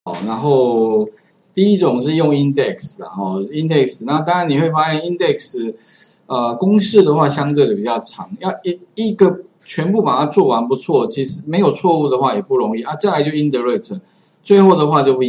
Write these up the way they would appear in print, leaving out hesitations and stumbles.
然后第一种是用 index， 然后 index， 那当然你会发现 index， 公式的话相对的比较长，要一个全部把它做完不错，其实没有错误的话也不容易啊。再来就 indirect， 最后的话就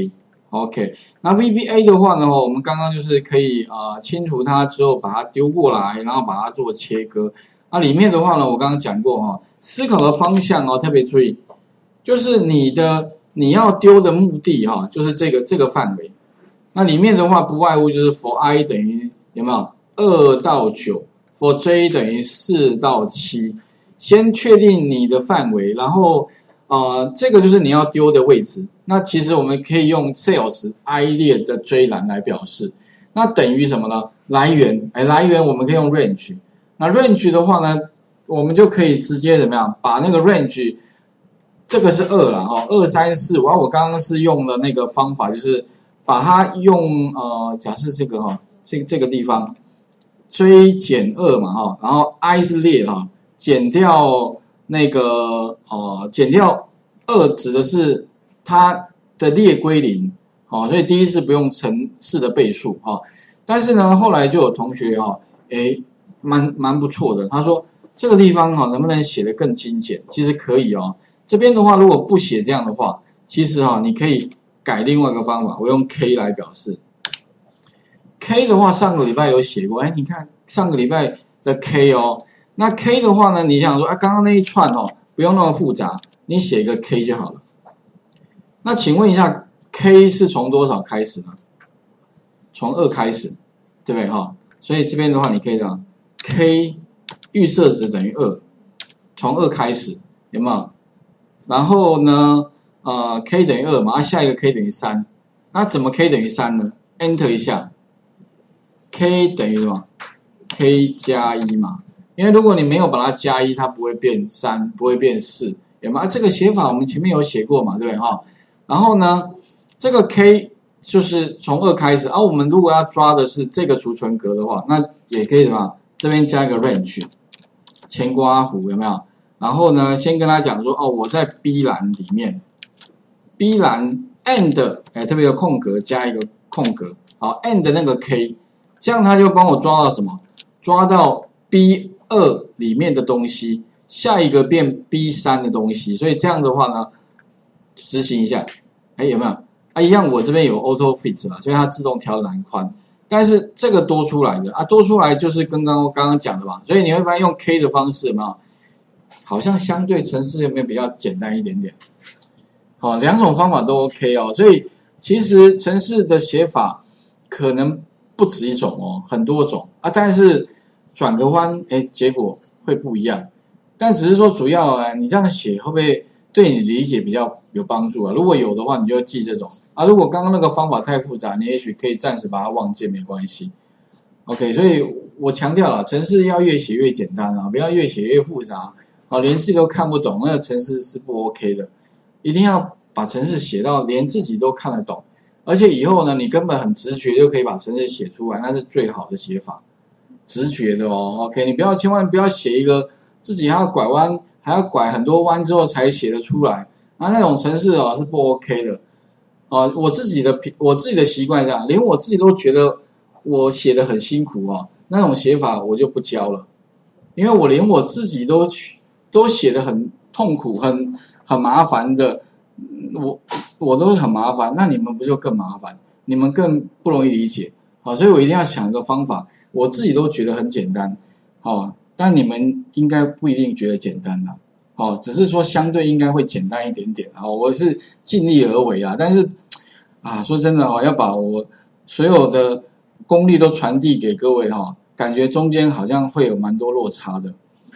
VBA。OK， 那 VBA 的话呢，我们刚刚就是可以清除它之后把它丢过来，然后把它做切割。那里面的话呢，我刚刚讲过思考的方向特别注意，就是你要丢的目的就是这个范围。那里面的话不外乎就是 for i 等于有没有2到9 ，for j 等于4到7。先确定你的范围，然后这个就是你要丢的位置。那其实我们可以用 sales i 列的追栏来表示。那等于什么呢？来源，来源我们可以用 range。那 range 的话呢，我们就可以直接怎么样？把那个 range， 这个是2啦，2、3、4。我刚刚是用了那个方法，就是把它用假设这个这个地方追减2嘛然后 i 是列减掉那个减掉2指的是它的列归0所以第一次不用乘4的倍数但是呢，后来就有同学蛮不错的，他说这个地方能不能写得更精简？其实可以这边的话如果不写这样的话，其实你可以改另外一个方法，我用 k 来表示。k 的话上个礼拜有写过，你看上个礼拜的 k 那 k 的话呢，你想说刚刚那一串不用那么复杂，你写一个 k 就好了。那请问一下 ，k 是从多少开始呢？从2开始，对不对所以这边的话，你可以这样 ，k 预设值等于2，从2开始，有没有？然后呢，k 等于2嘛，下一个 k 等于3，那怎么 k 等于3呢 ？Enter 一下 ，k 等于什么 ？k 加1嘛，因为如果你没有把它加1，它不会变3，不会变4，有没有？这个写法我们前面有写过嘛，对不对然后呢，这个 k 就是从2开始，我们如果要抓的是这个储存格的话，那也可以什么？这边加一个 range， 前括弧有没有？然后呢，先跟他讲说，我在 B 栏里面 ，B 栏 and 特别有空格加一个空格，好 and 那个 k， 这样他就帮我抓到什么？抓到 B2 里面的东西，下一个变 B3 的东西，所以这样的话呢，执行一下，有没有？一样，我这边有 auto fit 啦，所以它自动调栏宽。但是这个多出来的多出来就是跟刚刚讲的嘛，所以你会发现用 k 的方式有没有？好像相对程式有没有比较简单一点点？两种方法都 OK 所以其实程式的写法可能不止一种很多种但是转个弯结果会不一样。但只是说主要你这样写会不会对你理解比较有帮助如果有的话，你就记这种如果刚刚那个方法太复杂，你也许可以暂时把它忘记，没关系。OK， 所以我强调了，程式要越写越简单不要越写越复杂连自己都看不懂，那个程式是不 OK 的。一定要把程式写到连自己都看得懂，而且以后呢，你根本很直觉就可以把程式写出来，那是最好的写法，直觉的OK， 你千万不要写一个自己还要拐弯，还要拐很多弯之后才写得出来那种程式是不 OK 的我自己的习惯这样，连我自己都觉得我写得很辛苦那种写法我就不教了，因为我连我自己都写得很痛苦，很麻烦的，我都很麻烦，那你们不就更麻烦？你们更不容易理解所以我一定要想一个方法，我自己都觉得很简单但你们应该不一定觉得简单只是说相对应该会简单一点点我是尽力而为但是说真的要把我所有的功力都传递给各位感觉中间好像会有蛮多落差的。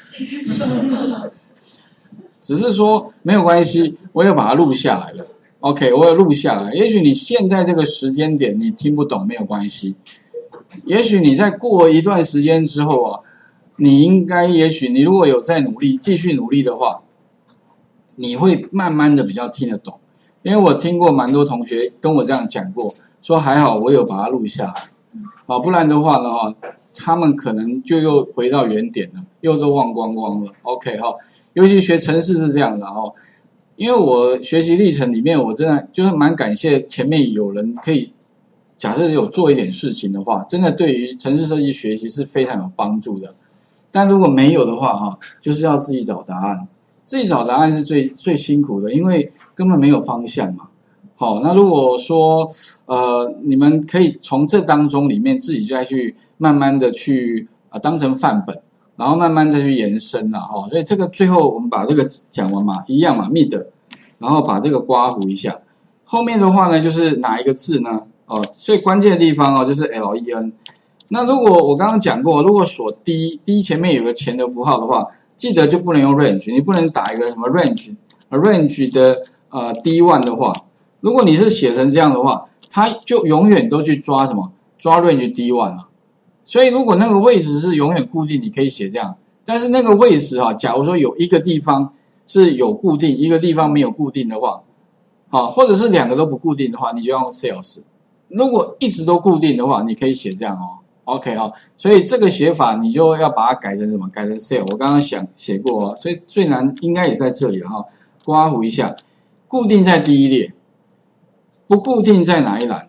只是说没有关系，我有把它录下来了。OK， 我有录下来。也许你现在这个时间点你听不懂没有关系，也许你在过一段时间之后也许你如果有在努力，继续努力的话，你会慢慢的比较听得懂。因为我听过蛮多同学跟我这样讲过，说还好我有把它录下来，不然的话呢他们可能就又回到原点了，又都忘光光了。OK 尤其学程式是这样的因为我学习历程里面，我真的就是蛮感谢前面有人可以，假设有做一点事情的话，真的对于程式设计学习是非常有帮助的。但如果没有的话，哈，就是要自己找答案。自己找答案是最辛苦的，因为根本没有方向嘛。好，那如果说你们可以从这当中里面自己再去慢慢的去当成范本，然后慢慢再去延伸啦，哈。所以这个最后我们把这个讲完嘛，一样嘛 ，mid， 然后把这个刮弧一下。后面的话呢，就是哪一个字呢？最关键的地方就是 len。那如果我刚刚讲过，如果锁 D 前面有个前的符号的话，记得就不能用 range， 你不能打一个什么 range 的D1 的话。如果你是写成这样的话，它就永远都去抓什么？抓 range D1 啊。所以如果那个位置是永远固定，你可以写这样。但是那个位置假如说有一个地方是有固定，一个地方没有固定的话，或者是两个都不固定的话，你就要用 sales。如果一直都固定的话，你可以写这样哦。OK 所以这个写法你就要把它改成什么？改成 sale。我刚刚写过所以最难应该也在这里了哈。刮弧一下，固定在第一列。不固定在哪一栏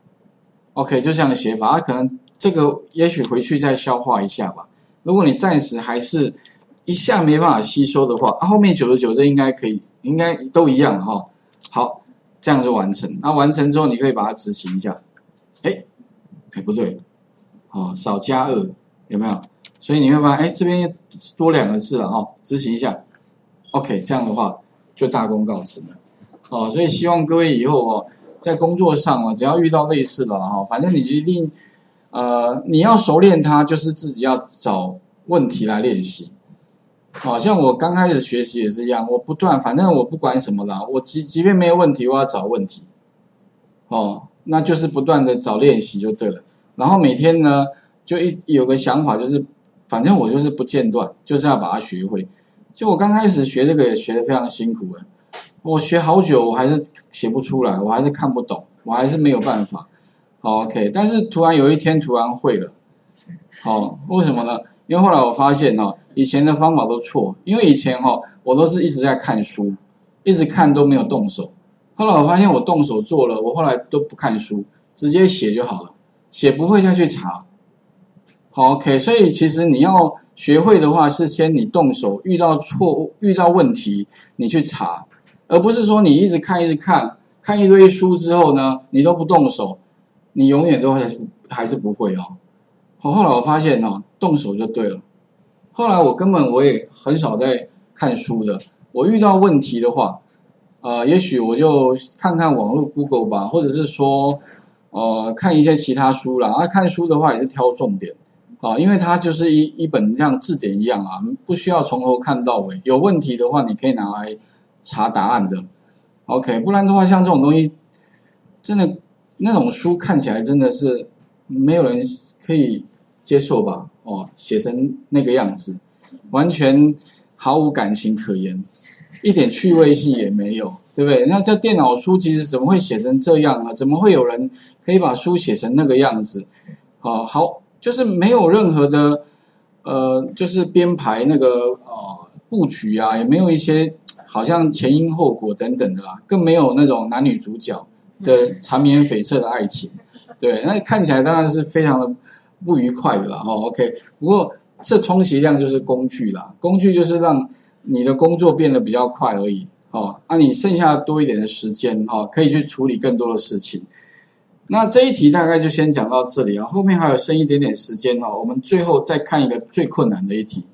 ？OK， 就这样的写法，它可能这个也许回去再消化一下吧。如果你暂时还是一下没办法吸收的话，后面99这应该可以，应该都一样哈。好，这样就完成。那完成之后，你可以把它执行一下。不对，少加2有没有？所以你会发现，这边多2个字了哈，执行一下。OK， 这样的话就大功告成了。所以希望各位以后在工作上只要遇到类似的反正你一定你要熟练它，就是自己要找问题来练习。像我刚开始学习也是一样，我不断，反正我不管什么啦，我即便没有问题，我要找问题。那就是不断的找练习就对了。然后每天呢，就有个想法，就是反正我就是不间断，就是要把它学会。就我刚开始学这个也学得非常辛苦我学好久，我还是写不出来，我还是看不懂，我还是没有办法。OK， 但是突然有一天突然会了。为什么呢？因为后来我发现以前的方法都错，因为以前我都是一直在看书，一直看都没有动手。后来我发现我动手做了，我后来都不看书，直接写就好了，写不会再去查。OK， 所以其实你要学会的话，是先你动手，遇到错误、遇到问题，你去查。而不是说你一直看一堆书之后呢，你都不动手，你永远都还是不会后来我发现动手就对了。后来我也很少在看书的。我遇到问题的话，也许我就看看网络 Google 吧，或者是说看一些其他书啦。看书的话也是挑重点因为它就是一本像字典一样不需要从头看到尾。有问题的话，你可以拿来查答案的 ，OK， 不然的话，像这种东西，真的那种书看起来真的是没有人可以接受吧？写成那个样子，完全毫无感情可言，一点趣味性也没有，对不对？那这电脑书其实怎么会写成这样呢？怎么会有人可以把书写成那个样子？好，就是没有任何的就是编排那个布局也没有一些。好像前因后果等等的啦，更没有那种男女主角的缠绵悱恻的爱情，对，那看起来当然是非常的不愉快的啦OK， 不过这充其量就是工具啦，工具就是让你的工作变得比较快而已你剩下多一点的时间可以去处理更多的事情。那这一题大概就先讲到这里后面还有剩一点点时间我们最后再看一个最困难的一题。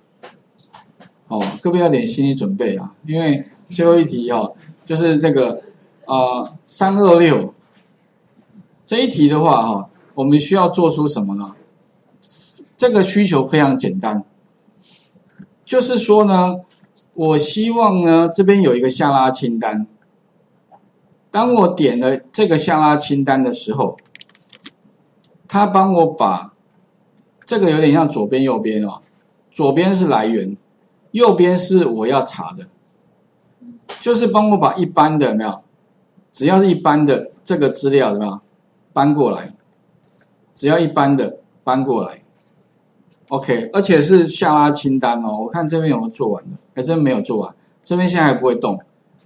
各位要点心理准备因为最后一题就是这个326这一题的话我们需要做出什么呢？这个需求非常简单，就是说呢，我希望呢这边有一个下拉清单，当我点了这个下拉清单的时候，它帮我把这个有点像左边右边左边是来源。右边是我要查的，就是帮我把一般的有没有，只要是一般的这个资料有没有搬过来，只要一般的搬过来 ，OK， 而且是下拉清单我看这边有没有做完的？这边没有做完，这边现在还不会动，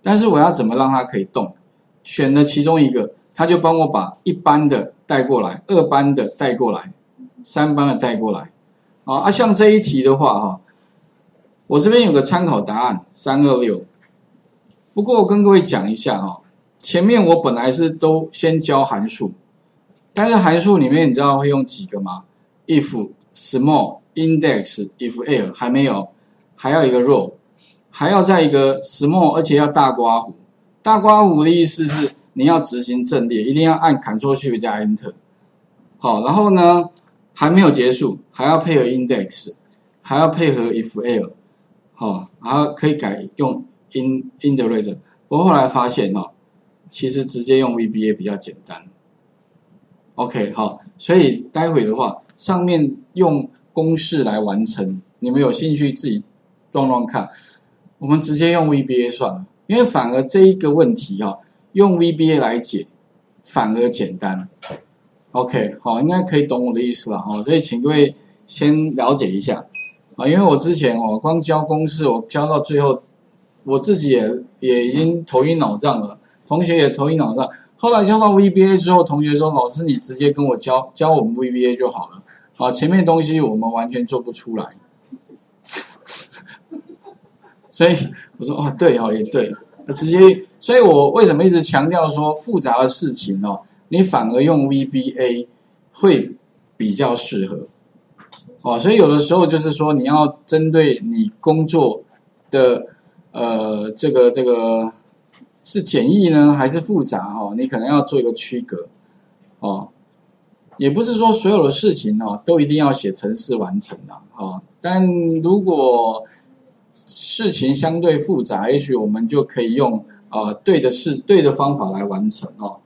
但是我要怎么让它可以动？选了其中一个，它就帮我把一般的带过来，2班的带过来，3班的带过来。像这一题的话我这边有个参考答案326。不过我跟各位讲一下前面我本来是都先教函数，但是函数里面你知道会用几个吗 ？if small index if l 还没有，还要一个 row， 还要再一个 small， 而且要大刮弧。大刮弧的意思是你要执行阵列，一定要按 Ctrl+Shift 加 Enter。好，然后呢还没有结束，还要配合 index， 还要配合 if l， 然后可以改用 InDeRiser。我后来发现其实直接用 VBA 比较简单。OK， 好，所以待会的话，上面用公式来完成，你们有兴趣自己乱乱看。我们直接用 VBA 算了，因为反而这一个问题用 VBA 来解反而简单。OK， 好，应该可以懂我的意思了所以请各位先了解一下因为我之前光教公式，我教到最后，我自己也已经头晕脑胀了，同学也头晕脑胀。后来教到 VBA 之后，同学说：“老师，你直接跟我教我们 VBA 就好了。前面东西我们完全做不出来。”所以我说：“对也对，直接。”所以我为什么一直强调说复杂的事情你反而用 VBA 会比较适合。所以有的时候就是说你要针对你工作的这个是简易呢还是复杂你可能要做一个区隔也不是说所有的事情都一定要写程式完成但如果事情相对复杂，也许我们就可以用对的方法来完成